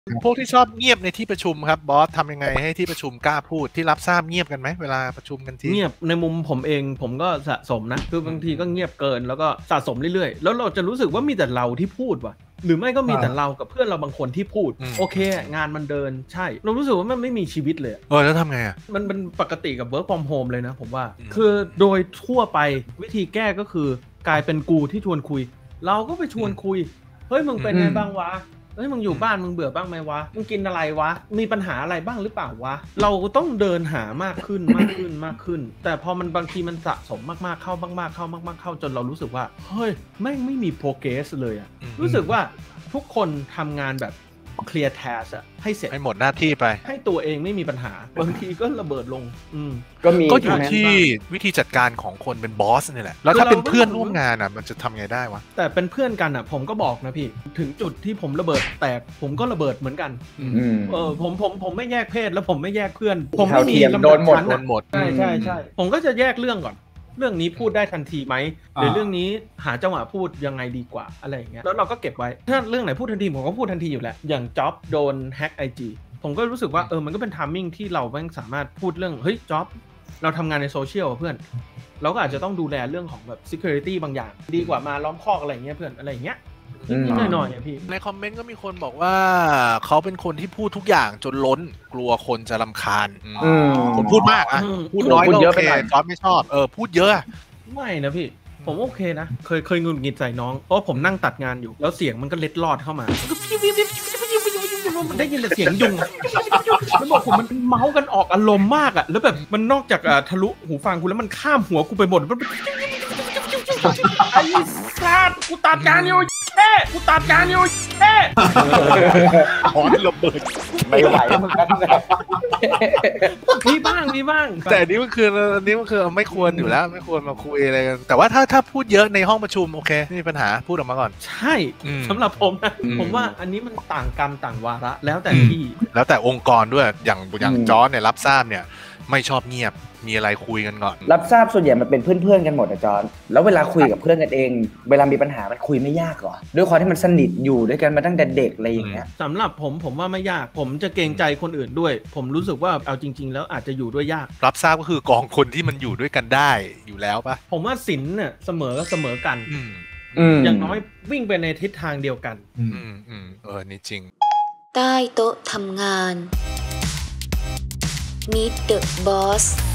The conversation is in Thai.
พวกที่ชอบเงียบในที่ประชุมครับบอสทำยังไงให้ที่ประชุมกล้าพูดที่รับทราบเงียบกันไหมเวลาประชุมกันทีเงียบในมุมผมเองผมก็สะสมนะคือบางทีก็เงียบเกินแล้วก็สะสมเรื่อยๆแล้วเราจะรู้สึกว่ามีแต่เราที่พูดว่ะหรือไม่ก็มีแต่เรากับเพื่อนเราบางคนที่พูดโอเคงานมันเดินใช่เรารู้สึกว่ามันไม่มีชีวิตเลยแล้วทำไงอ่ะมันเป็นปกติกับ work from home เลยนะผมว่าคือโดยทั่วไปวิธีแก้ก็คือกลายเป็นกูที่ชวนคุยเราก็ไปชวนคุยเฮ้ยมึงเป็นไงบ้างวะเฮ้ยมึงอยู่บ้านมึงเบื่อบ้างไหมวะมึงกินอะไรวะมีปัญหาอะไรบ้างหรือเปล่าวะเราต้องเดินหามากขึ้นมากขึ้นแต่พอมันบางทีมันสะสมมากๆเข้ามากๆเข้าจนเรารู้สึกว่าเฮ้ยแม่งไม่มี progress เลยอะรู้สึกว่าทุกคนทำงานแบบclear task อะให้เสร็จให้หมดหน้าที่ไปให้ตัวเองไม่มีปัญหาบางทีก็ระเบิดลงก็อยู่ที่วิธีจัดการของคนเป็นบอสนี่แหละแล้วถ้าเป็นเพื่อนร่วมงานอ่ะมันจะทำไงได้วะแต่เป็นเพื่อนกันอ่ะผมก็บอกนะพี่ถึงจุดที่ผมระเบิดแตกผมก็ระเบิดเหมือนกันผมไม่แยกเพศแล้วผมไม่แยกเพื่อนผมไม่มีโดนหมดใช่ผมก็จะแยกเรื่องก่อนเรื่องนี้พูดได้ทันทีไหมหรือเรื่องนี้หาจังหวะพูดยังไงดีกว่าอะไรอย่างเงี้ยแล้วเราก็เก็บไว้ถ้าเรื่องไหนพูดทันทีผมก็พูดทันทีอยู่แล้วอย่างจ๊อบโดนแฮ็ก IG ผมก็รู้สึกว่ามันก็เป็นไทมิ่งที่เราแม่งสามารถพูดเรื่องเฮ้ยจ๊อบเราทำงานในโซเชียลเพื่อนเราก็อาจจะต้องดูแลเรื่องของแบบ security บางอย่างดีกว่ามาล้อมคอกอะไรอย่างเงี้ยเพื่อนอะไรอย่างเงี้ยนิดหน่อยๆพี่ในคอมเมนต์ก็มีคนบอกว่าเขาเป็นคนที่พูดทุกอย่างจนล้นกลัวคนจะรำคาญคนพูดมากอะพูดน้อยก็โอเคจ๊อบไม่ชอบพูดเยอะไม่นะพี่ผมโอเคนะเคยงุนงิดใส่น้องเพราะผมนั่งตัดงานอยู่แล้วเสียงมันก็เล็ดลอดเข้ามามันได้ยินแต่เสียงยุงแล้วบอกผมมันเมาส์กันออกอารมณ์มากอ่ะแล้วแบบมันนอกจากทะลุหูฟังกูแล้วมันข้ามหัวกูไปหมดมันไอ้สัตว์กูตัดงานอยู่แค่กูตัดงานอยู่แค่ขอระเบิดไม่ไหวเหมือนกันมีบ้างแต่อันนี้มันคือไม่ควรอยู่แล้วไม่ควรมาคุยอะไรกันแต่ว่าถ้าพูดเยอะในห้องประชุมโอเคไม่มีปัญหาพูดออกมาก่อนใช่สำหรับผมนะผมว่าอันนี้มันต่างกรรมต่างวาระแล้วแต่ที่แล้วแต่องค์กรด้วยอย่างจอร์จเนี่ยรับทราบเนี่ยไม่ชอบเงียบมีอะไรคุยกันก่อนรับทราบส่วนใหญ่มันเป็นเพื่อนๆกันหมดอะจอนแล้วเวลาคุยกับเพื่อนกันเองเวลามีปัญหามันคุยไม่ยากหรอด้วยความที่มันสนิทอยู่ด้วยกันมาตั้งแต่เด็กอะไรอย่างเงี้ยสำหรับผมว่าไม่ยากผมจะเกรงใจคนอื่นด้วยผมรู้สึกว่าเอาจริงๆแล้วอาจจะอยู่ด้วยยากรับทราบก็คือกองคนที่มันอยู่ด้วยกันได้อยู่แล้วปะผมว่าศิลป์เนี่ยเสมอกันอย่างน้อยวิ่งไปในทิศทางเดียวกันนี่จริงใต้โต๊ะทำงาน Meet the Boss